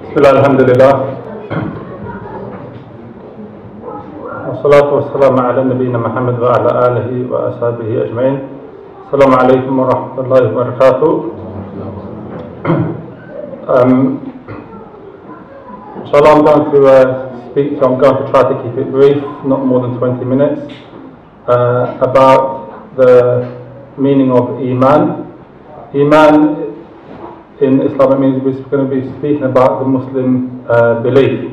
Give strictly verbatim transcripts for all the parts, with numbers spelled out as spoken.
Bismillah, alhamdulillah. Wassalatu wassalamu ala nabiyyina Muhammad wa ala alihi wa ashabihi ajma'in. Assalamu alaikum wa rahmatullahi wa barakatuh. Um, inshallah, I'm going to uh, speak, so I'm going to try to keep it brief, not more than twenty minutes, uh, about the meaning of Emaan. Emaan in Islam, it means we're going to be speaking about the Muslim uh, belief.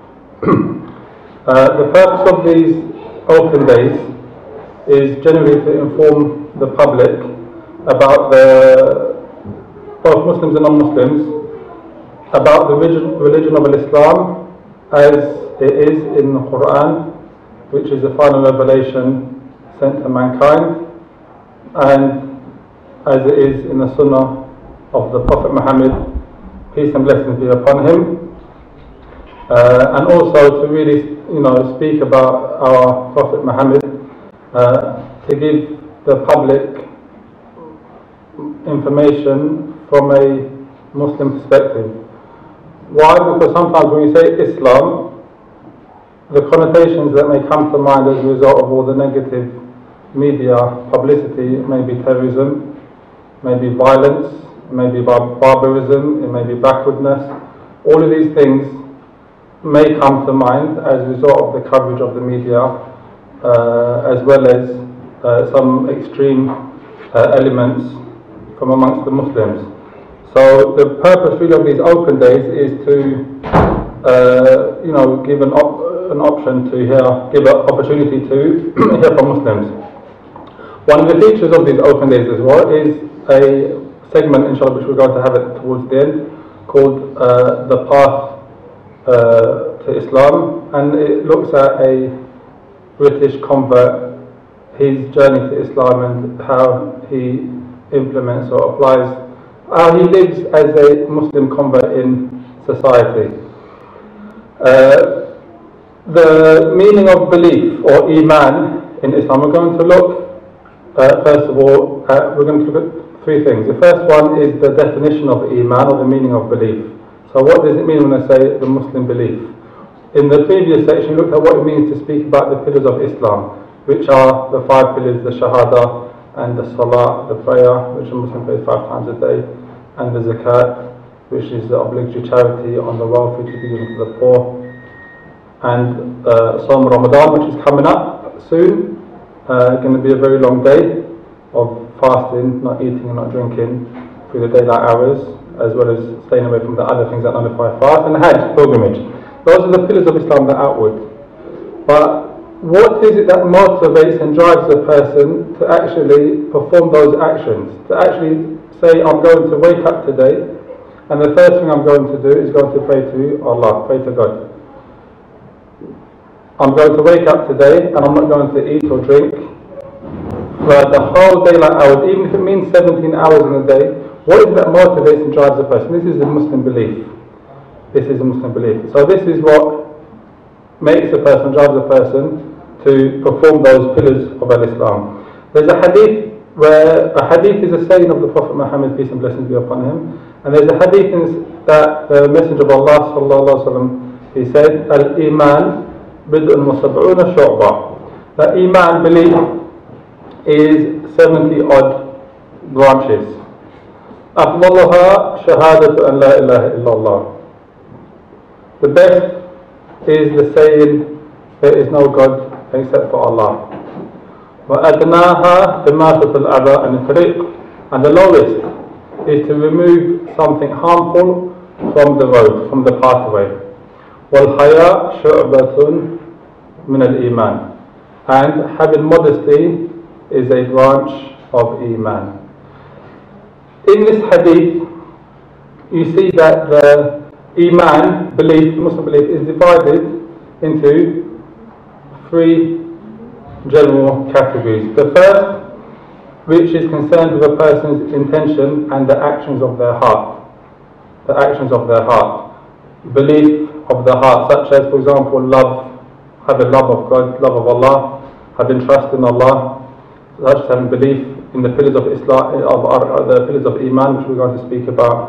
uh, the purpose of these open days is generally to inform the public about the, both Muslims and non-Muslims, about the religion, religion of Islam as it is in the Quran, which is the final revelation sent to mankind, and as it is in the Sunnah of the Prophet Muhammad, peace and blessings be upon him, uh, and also to really, you know, speak about our Prophet Muhammad, uh, to give the public information from a Muslim perspective. Why? Because sometimes when you say Islam, the connotations that may come to mind as a result of all the negative media publicity may be terrorism, may be violence, it may be bar barbarism, it may be backwardness. All of these things may come to mind as a result of the coverage of the media, uh, as well as uh, some extreme uh, elements from amongst the Muslims. So the purpose really of these open days is to, uh, you know, give an, op an option to hear, give an opportunity to hear from Muslims. One of the features of these open days as well is a segment, inshallah, which we're going to have it towards the end, called uh, The Path uh, to Islam, and it looks at a British convert, his journey to Islam and how he implements or applies, how he lives as a Muslim convert in society. Uh, the meaning of belief or Emaan in Islam, we're going to look uh, first of all, uh, we're going to look at three things. The first one is the definition of Emaan, or the meaning of belief. So what does it mean when I say the Muslim belief? In the previous section, we looked at what it means to speak about the pillars of Islam, which are the five pillars, the Shahada and the Salah, the prayer, which a Muslim prays five times a day, and the Zakat, which is the obligatory charity on the wealth which is given to the poor, and uh, Som Ramadan, which is coming up soon. Uh, going to be a very long day of fasting, not eating and not drinking through the daylight hours, as well as staying away from the other things that nullify fast, and Hajj, pilgrimage. Those are the pillars of Islam that are outward. But what is it that motivates and drives a person to actually perform those actions? To actually say, I'm going to wake up today, and the first thing I'm going to do is going to pray to Allah, pray to God. I'm going to wake up today, and I'm not going to eat or drink for the whole daylight hours, even if it means seventeen hours in a day. What is it that motivates and drives a person? This is a Muslim belief. This is a Muslim belief. So this is what makes a person, drives a person to perform those pillars of Islam. There's a hadith where, a hadith is a saying of the Prophet Muhammad, peace and blessings be upon him, and there's a hadith in that the Messenger of Allah sallallahu alaihi wasallam, he said, Al-Iman bid'un wa sab'una shu'bah. That Iman, belief, is seventy odd branches. أفضلها شهادة أن لا إله إلا الله. The best is the saying, there is no God except for Allah. وأدناها إماتة الأذى عن الطريق. And the lowest is to remove something harmful from the road, from the pathway. وَالْحَيَاء شُعْبَةٌ مِنَ الْإِيمَانِ. And having modesty is a branch of Iman. In this hadith, you see that the Iman, belief, Muslim belief, is divided into three general categories. The first, which is concerned with a person's intention and the actions of their heart. The actions of their heart. Belief of the heart, such as, for example, love, having love of God, love of Allah, having trust in Allah, such as having belief in the pillars of Islam, of our, the pillars of Iman, which we're going to speak about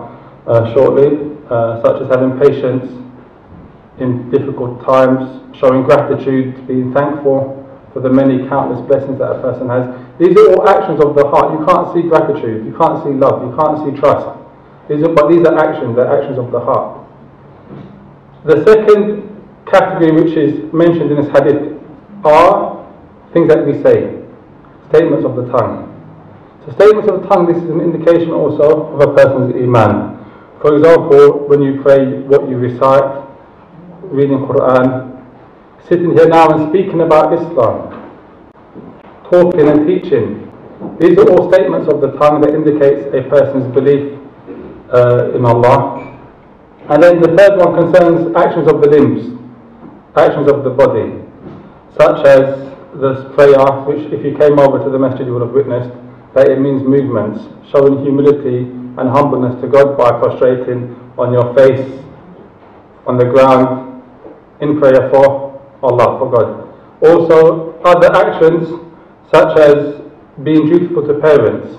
uh, shortly, uh, such as having patience in difficult times, showing gratitude, being thankful for the many countless blessings that a person has. These are all actions of the heart. You can't see gratitude, you can't see love, you can't see trust. These are, but these are actions, they're actions of the heart. The second category which is mentioned in this hadith are things that we say, statements of the tongue. So statements of the tongue, this is an indication also of a person's Iman. For example, when you pray, what you recite, reading Quran, sitting here now and speaking about Islam, talking and teaching. These are all statements of the tongue that indicates a person's belief uh, in Allah. And then the third one concerns actions of the limbs, actions of the body, such as this prayer, which if you came over to the masjid you would have witnessed, that it means movements, showing humility and humbleness to God by prostrating on your face, on the ground, in prayer for Allah, for God. Also, other actions such as being dutiful to parents,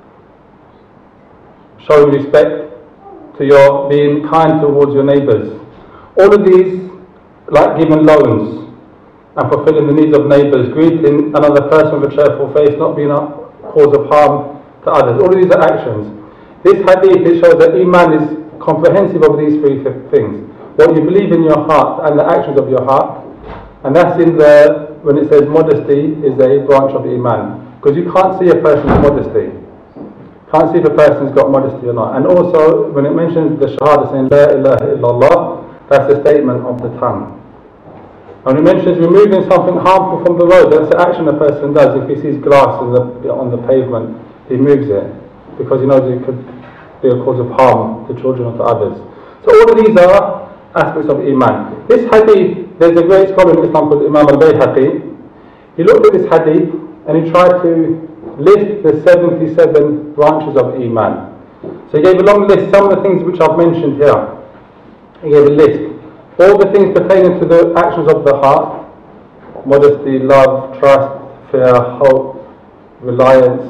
showing respect to your, being kind towards your neighbours. All of these, like giving loans and fulfilling the needs of neighbours, greeting another person with a cheerful face, not being a cause of harm to others. All of these are actions. This hadith, it shows that Iman is comprehensive of these three things. What you believe in your heart and the actions of your heart, and that's in the, when it says modesty is a branch of Iman, because you can't see a person's modesty, can't see if a person's got modesty or not. And also when it mentions the shahada saying La ilaha illallah, that's a statement of the tongue. And it mentions removing something harmful from the road, that's the action a person does. If he sees glass on the, on the pavement, he moves it because he knows it could be a cause of harm to children or to others. So all of these are aspects of Iman. This hadith, there's a great scholar in Islam called Imam al-Bayhaqi. He looked at this hadith and he tried to list the seventy-seven branches of Iman. So he gave a long list, some of the things which I've mentioned here. He gave a list. All the things pertaining to the actions of the heart, modesty, love, trust, fear, hope, reliance.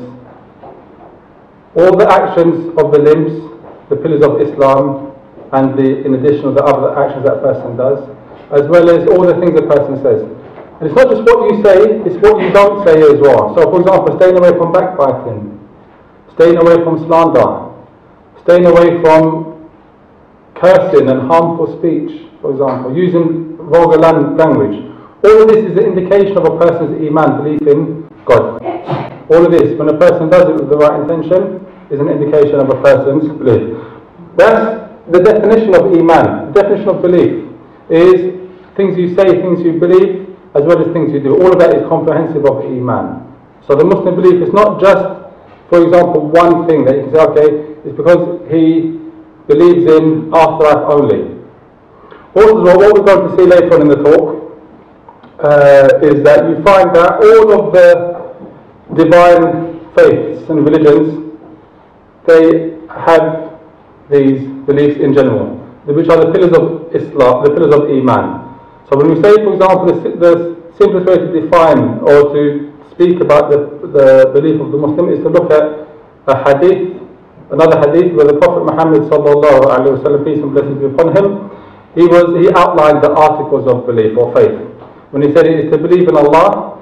All the actions of the limbs, the pillars of Islam, and the, in addition of the other actions that a person does, as well as all the things a person says. And it's not just what you say, it's what you don't say as well. So for example, staying away from backbiting, staying away from slander, staying away from cursing and harmful speech, for example, using vulgar language. All of this is an indication of a person's Iman, belief in God. All of this, when a person does it with the right intention, is an indication of a person's belief. That's the definition of Iman. The definition of belief is things you say, things you believe, as well as things you do. All of that is comprehensive of Iman. So the Muslim belief is not just, for example, one thing that you can say, okay, it's because he believes in afterlife only. Also, what we're going to see later on in the talk uh, is that you find that all of the divine faiths and religions, they have these beliefs in general, which are the pillars of Islam, the pillars of Iman. So when we say, for example, the, the simplest way to define or to speak about the, the belief of the Muslim is to look at a hadith, another hadith where the Prophet Muhammad sallallahu alaihi wasallam, peace and blessings be upon him, he was he outlined the articles of belief or faith. When he said it is to believe in Allah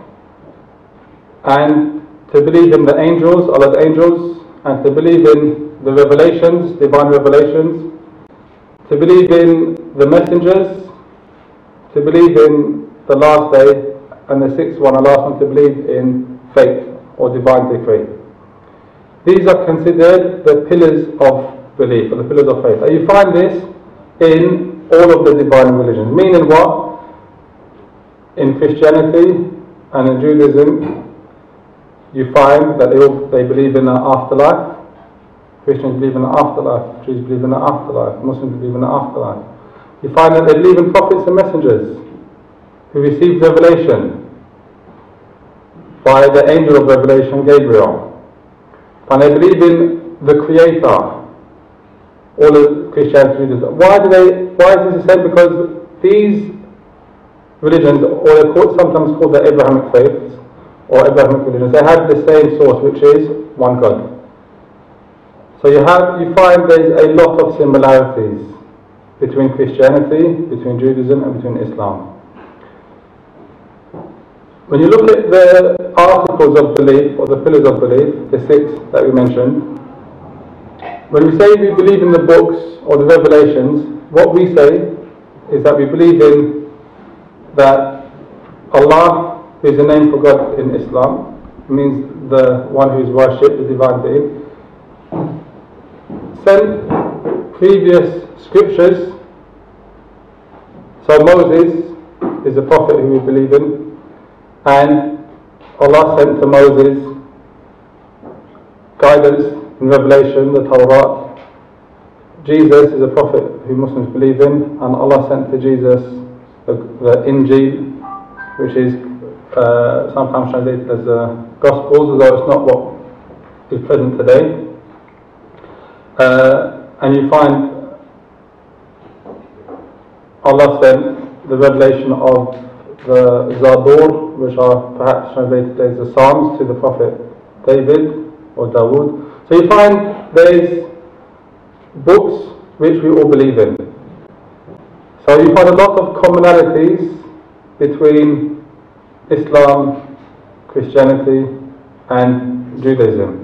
and to believe in the angels, Allah's angels, and to believe in the revelations, divine revelations, to believe in the messengers, to believe in the last day, and the sixth one, the last one, to believe in fate or divine decree. These are considered the pillars of belief, or the pillars of faith. And you find this in all of the divine religions. Meaning what? In Christianity and in Judaism, you find that they all, they believe in an afterlife. Christians believe in an afterlife, Jews believe in an afterlife, Muslims believe in an afterlife. You find that they believe in prophets and messengers who received revelation by the angel of revelation, Gabriel. And they believe in the Creator. All of Christianity. Why do they? Why is this said? Because these religions, or they're called, sometimes called the Abrahamic faiths or Abrahamic religions, they have the same source, which is one God. So you have, you find there's a lot of similarities between Christianity, between Judaism and between Islam. When you look at the articles of belief, or the pillars of belief, the six that we mentioned, when we say we believe in the books or the revelations, what we say is that we believe in that Allah is a name for God in Islam. It means the one who is worshipped, the divine being, sent previous scriptures. So Moses is a prophet who we believe in, and Allah sent to Moses guidance in Revelation, the Torah. Jesus is a prophet who Muslims believe in, and Allah sent to Jesus the, the Injil, which is uh, sometimes translated as the Gospels, although it's not what is present today. Uh, and you find Allah sent the revelation of the Zabur, which are perhaps translated as the Psalms, to the Prophet David or Dawood. So you find there's books which we all believe in. So you find a lot of commonalities between Islam, Christianity and Judaism.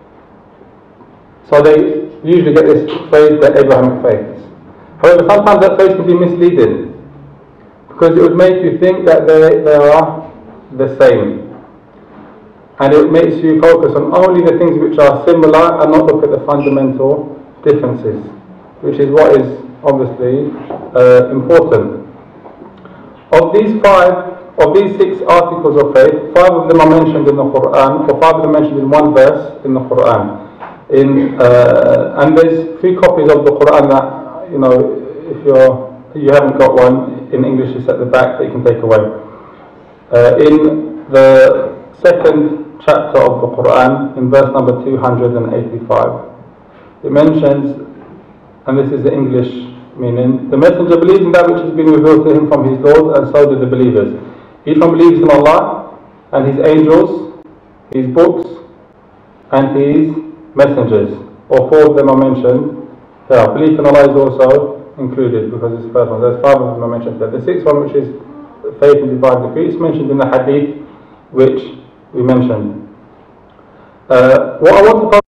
So they usually get this phrase, the Abrahamic faiths. However, sometimes that phrase can be misleading, because it would make you think that they, they are the same. And it makes you focus on only the things which are similar and not look at the fundamental differences, which is what is obviously uh, important. Of these five, of these six articles of faith, five of them are mentioned in the Quran, or five of them are mentioned in one verse in the Quran. In, uh, and there's three copies of the Quran that, you know, if you're, you haven't got one in English, it's at the back that you can take away. Uh, in the second chapter of the Quran, in verse number two hundred eighty-five, it mentions, and this is the English meaning, the messenger believes in that which has been revealed to him from his Lord, and so do the believers. Each one believes in Allah and his angels, his books and his messengers. Or four of them are mentioned. Yeah, belief in Allah is also included, because it's the first one. There's five of them are mentioned there. The sixth one, which is faith in divine decree, is mentioned in the hadith which we mentioned. Uh, what I want to